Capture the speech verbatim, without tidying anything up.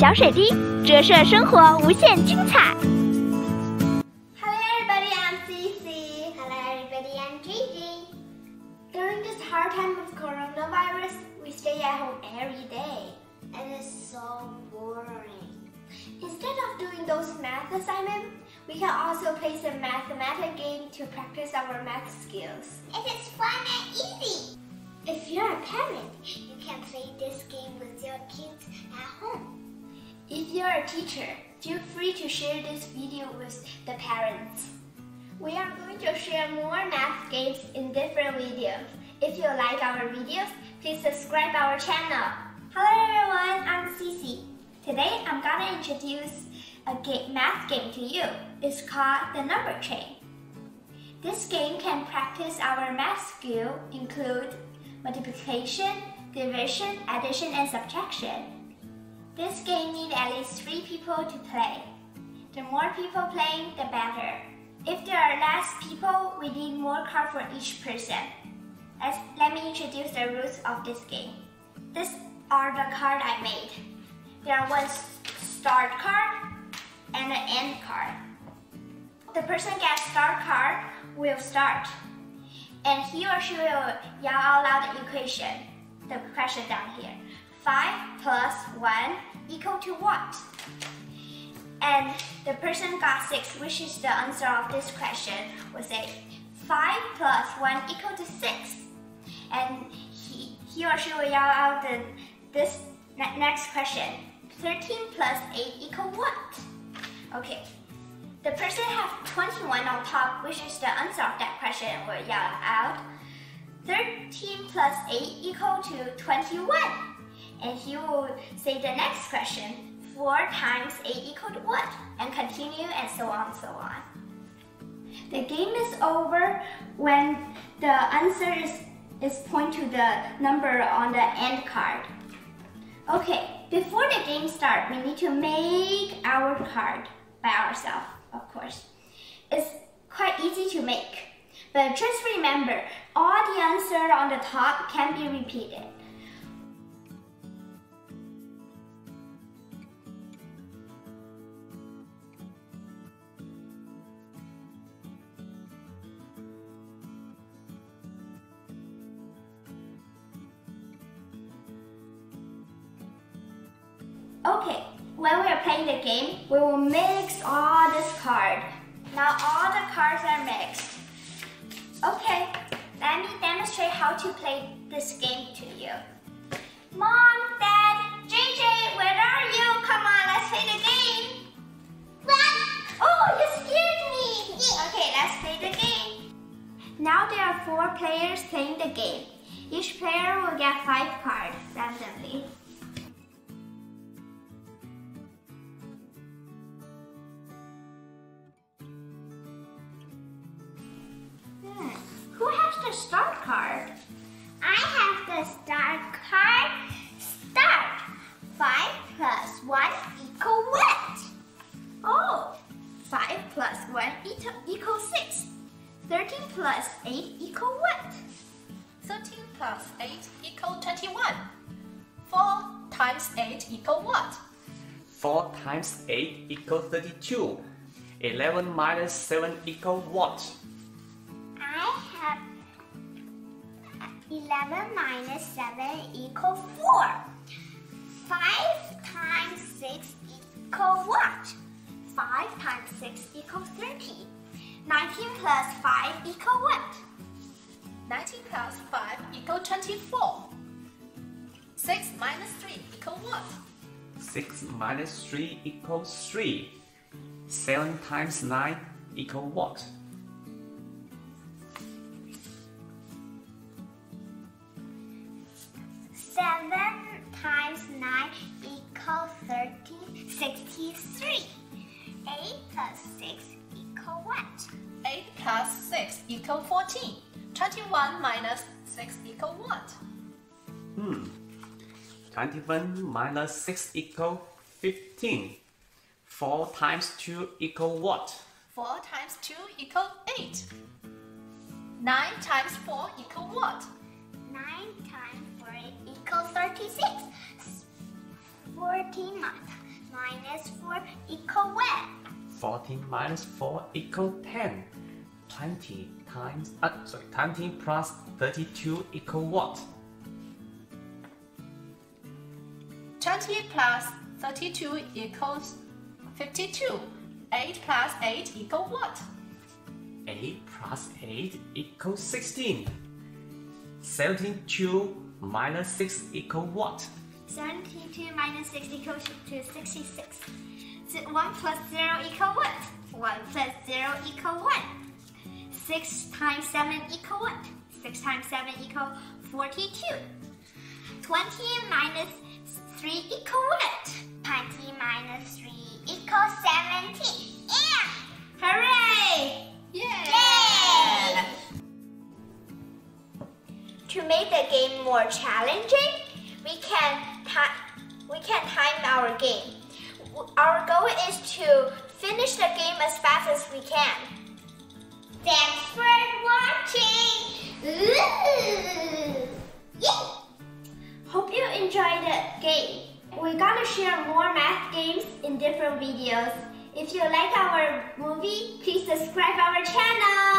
小水滴，折射生活无限精彩。 Hello everybody, I'm Cici. Hello everybody, I'm Gigi. During this hard time of coronavirus, we stay at home every day. And it's so boring. Instead of doing those math assignments, we can also play some mathematics game to practice our math skills. It is fun and easy. If you're a parent, you can play this game with your kids at home. If you're a teacher, feel free to share this video with the parents. We are going to share more math games in different videos. If you like our videos, please subscribe our channel. Hello everyone, I'm Cici. Today I'm gonna introduce a game, math game to you. It's called the number chain. This game can practice our math skill, include multiplication, division, addition, and subtraction. This game needs at least three people to play. The more people playing, the better. If there are less people, we need more cards for each person. Let's, let me introduce the rules of this game. These are the cards I made. There are one start card and an end card. The person gets start card will start, and he or she will yell out loud the equation, the question down here. five plus one equal to what? And the person got six, which is the answer of this question, will say five plus one equal to six. And he, he or she will yell out the, this next question. thirteen plus eight equal what? Okay. The person has twenty-one on top, which is the answer of that question, will yell out thirteen plus eight equal to twenty-one. And he will say the next question, four times eight equal to what? And continue, and so on and so on. The game is over when the answer is, is point to the number on the end card. Okay, before the game starts, we need to make our card by ourselves, of course. It's quite easy to make, but just remember, all the answers on the top can be repeated. Okay, when we are playing the game, we will mix all this card. Now all the cards are mixed. Okay, let me demonstrate how to play this game to you. Mom, Dad, J J, where are you? Come on, let's play the game. What? Oh, you scared me. Okay, let's play the game. Now there are four players playing the game. Each player will get five cards randomly. Who has the start card? I have the start card. Start. five plus one equal what? Oh, five plus one equals six. thirteen plus eight equal what? thirteen plus eight equal twenty-one. four times eight equal what? four times eight equal thirty-two. eleven minus seven equal what? I have eleven minus seven equal four. five times six equal what? five times six equals thirty. nineteen plus five equal what? nineteen plus five equal twenty-four. six minus three equal what? six minus three equals three. seven times nine equal what? seven times nine equals thirty, sixty-three. eight plus six equal what? eight plus six equal fourteen. twenty-one minus six equal what? Hmm. twenty-one minus six equal fifteen. four times two equal what? four times two equal eight. nine times four equal what? nine times four equals thirty-six. fourteen minus four equal what? fourteen minus four equal ten. twenty times, uh, sorry, twenty plus thirty-two equal what? twenty plus thirty-two equals fifty-two. eight plus eight equal what? eight plus eight equals sixteen. seventy-two minus six equal what? seventy-two minus six equals to sixty-six. So one plus zero equal what? one plus zero equal one. six times seven equal what? six times seven equal forty-two. twenty minus three equal what? twenty minus three equals seventeen. Yeah! Hooray! Yeah! Yay! To make the game more challenging, we can we can time our game. Our goal is to finish the game as fast as we can. Thanks for watching! Ooh. Yeah. Hope you enjoyed the game. We're gonna share more math games in different videos. If you like our movie, please subscribe our channel.